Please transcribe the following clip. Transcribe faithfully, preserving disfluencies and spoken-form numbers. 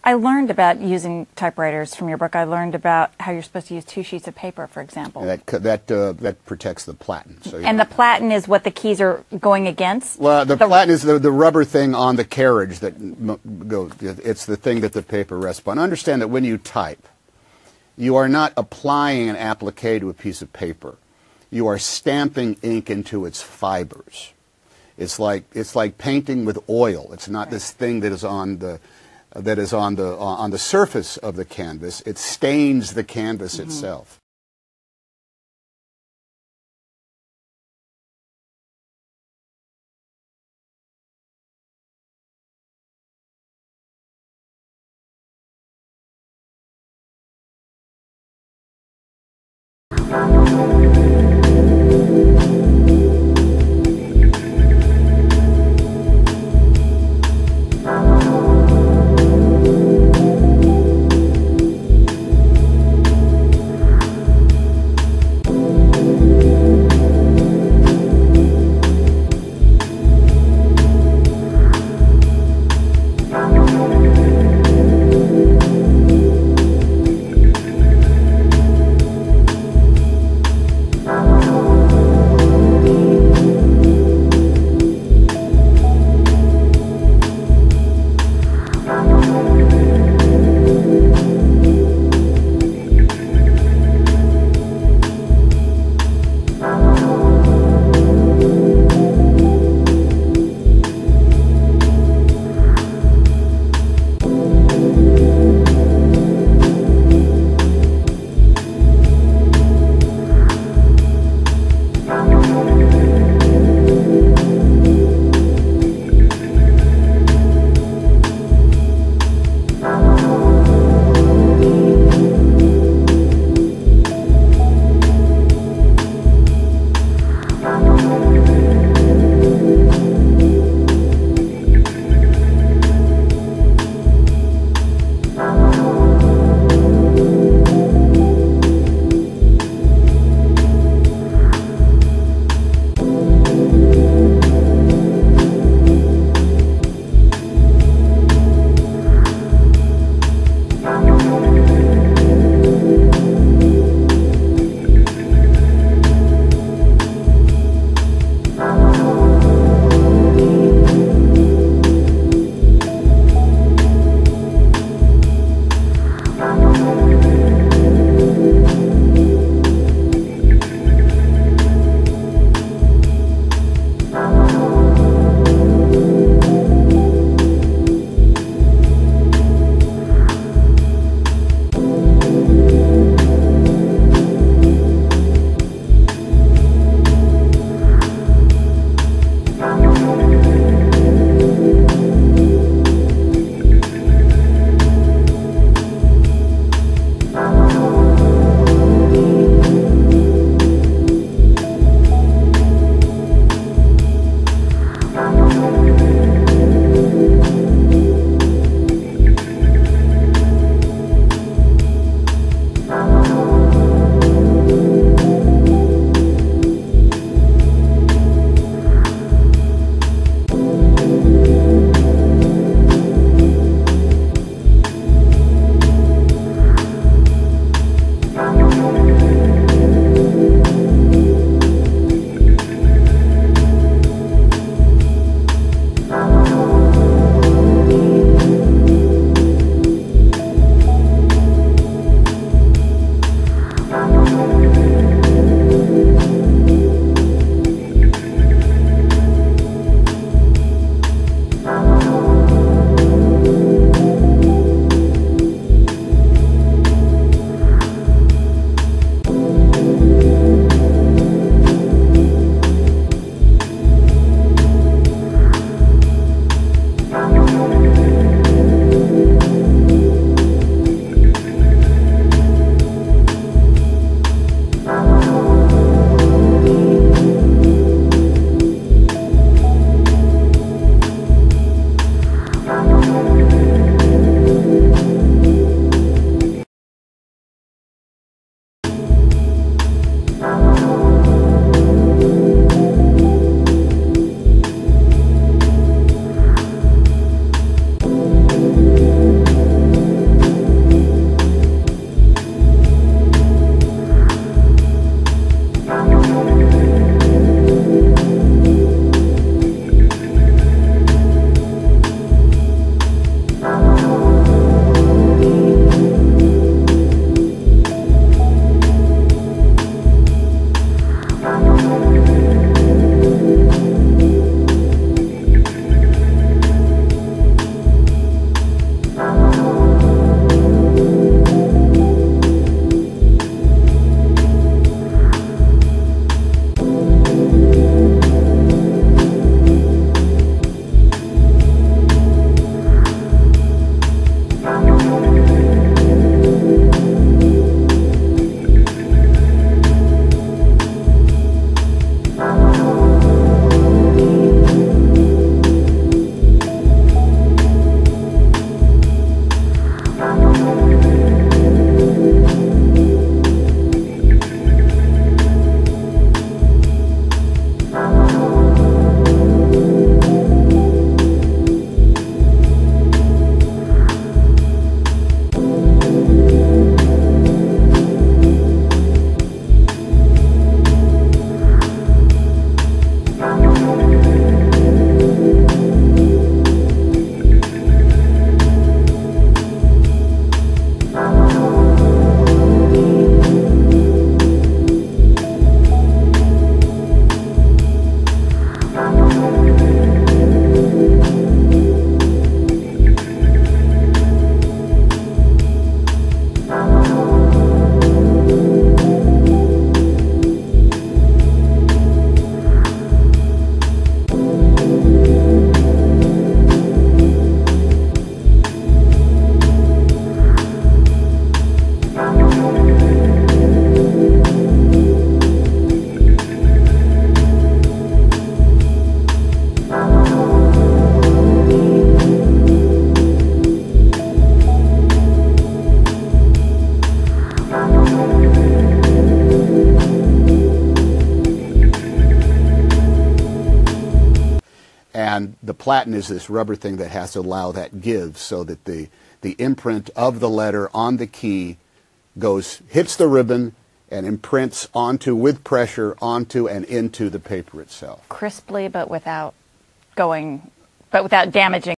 I learned about using typewriters from your book. I learned about how you're supposed to use two sheets of paper, for example. And that that uh, that protects the platen. So, and know. the platen is what the keys are going against? Well, the, the platen is the, the rubber thing on the carriage that goes. It's the thing that the paper rests upon. Understand that when you type, you are not applying an applique to a piece of paper. You are stamping ink into its fibers. It's like it's like painting with oil. It's not right. this thing that is on the that is on the on the surface of the canvas. It stains the canvas mm-hmm. itself. Bye. platen is this rubber thing that has to allow that give so that the, the imprint of the letter on the key goes, hits the ribbon and imprints onto, with pressure, onto and into the paper itself. Crisply, but without going, but without damaging